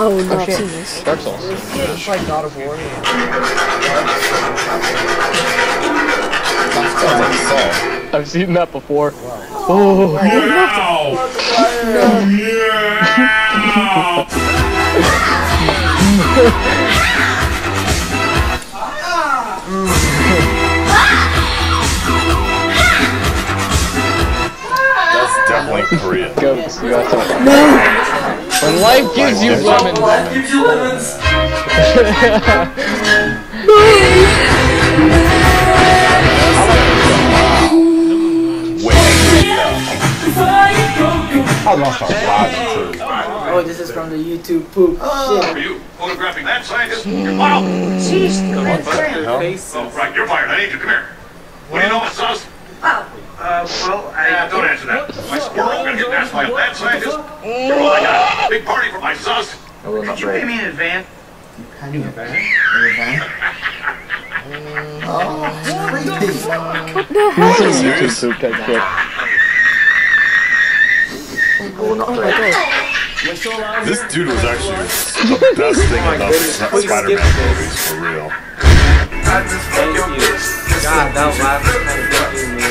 Oh no, I've seen this. Dark Souls. It's like God of War. I've seen that before. Wow. Oh. That's definitely Korean. Goats, you got some. No! When life gives you lemons. Life gives you lemons. I lost our lives too. Oh, this is from the YouTube poop. Shit. Are you photographing that scientist? Your model? Jeez, Oh, right, you're fired. I need you. Come here. What do you know about sus? Well, Don't answer that. My squirrel's gonna get asked by a mad scientist. You're all I got. Big party for my sus. could you pay me in advance? In advance? Oh, This is YouTube soup type shit. oh my god. This dude was actually the best thing about the Spider-Man movies, for real. God, that laugh is kind of getting me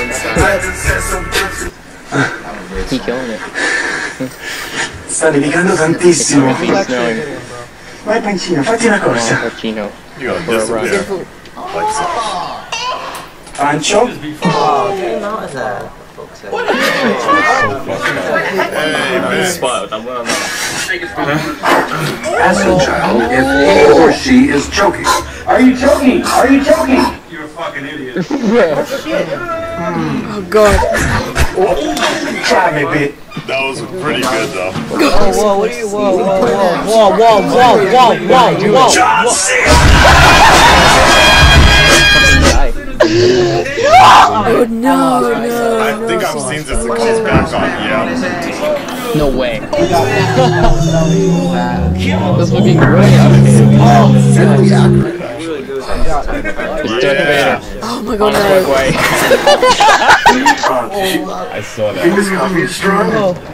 inside. He killing it. Sta nevicando tantissimo. It's snowing. Vai pancino, fatti una corsa. Pacino. You gotta disappear. Like so. Pancho? Oh, okay, now is that? Hey, man. Ask the child if he or she is choking. Are you choking? Are you choking? You're a fucking idiot. Oh god. Try me, bitch. That was pretty good though. Whoa, what are you? Whoa. John Cena! Oh no, I think I've seen this. It comes back on. Yeah. No way. This looking really updated. It's Darth Vader. Oh my god, no. Way. I saw that. Think this coffee is strong?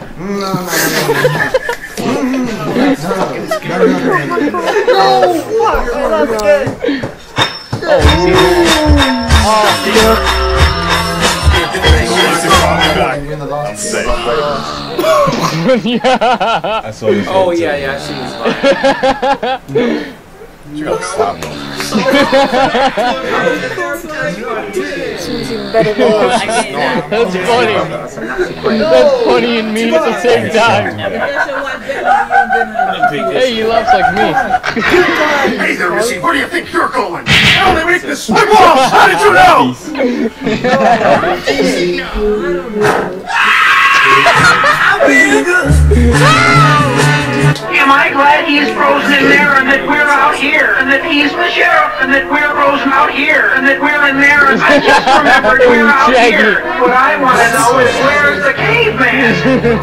I'm safe. Yeah. I saw this. Oh yeah, she was fine. You got slapped. She's even better than us. That's funny. That's funny and mean at the same time. Hey, he laughs like me. Hey there, Missy. Where do you think you're going? How they make this? My balls! How did you know? Am I glad he's frozen in there and that we're out here? And that he's the sheriff and that we're frozen out here? And that we're in there and I just remembered we're out here. What I want to know is where's the caveman?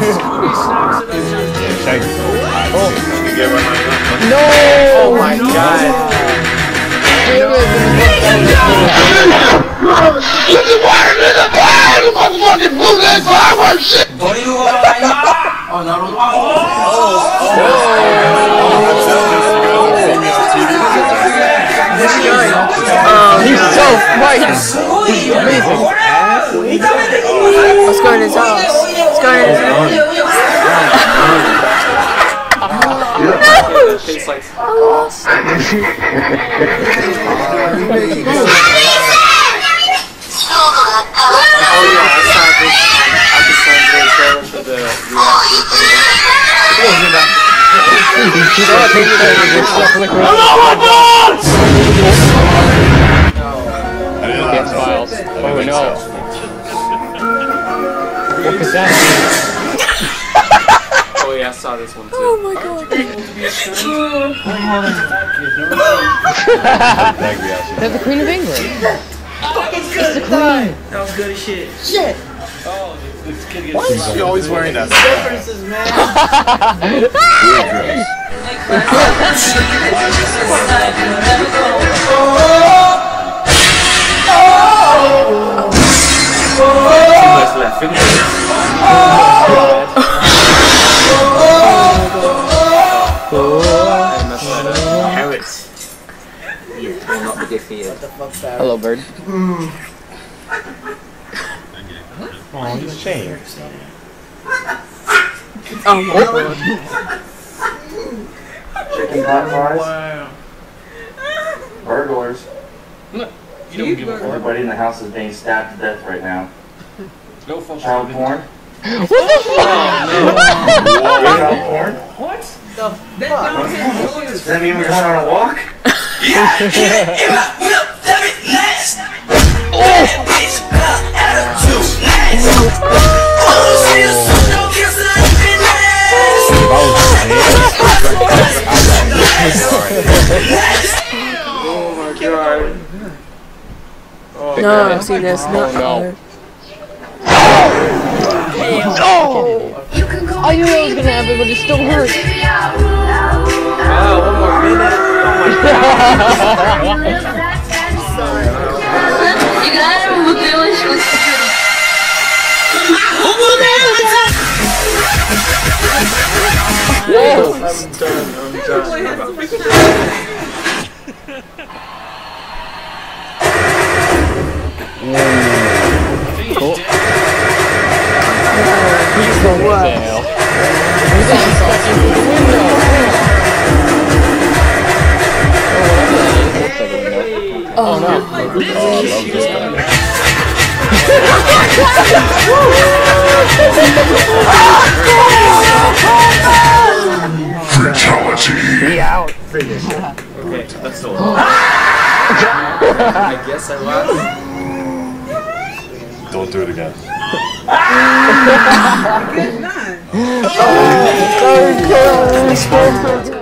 No! Oh my god. He's so right. He's amazing. Let's go in his house. Let's go in his house. Tastes like Files. Oh no. What could that be? oh yeah, I saw this one too. Oh my god. That's the Queen of England. It's the queen. That was good as shit. Shit. Why is she always wearing that? Differences, man. defeated. Hello, bird. Oh, he's changed. Oh my god. Chicken pot pies. Wow. Burglars. You don't give a fuck. Everybody in the house is being stabbed to death right now. No fuck. Child porn. What the fuck? Child porn. What? The fuck? Does that mean we're going on a walk? Oh my god. No, I've seen this. No. no. I knew that was gonna happen, but it still hurts. Oh, 1 more minute. Oh my Whoa. I'm done. Oh no. Fatality. Be out. Okay, that's the one. I guess I lost. Don't do it again. Good night.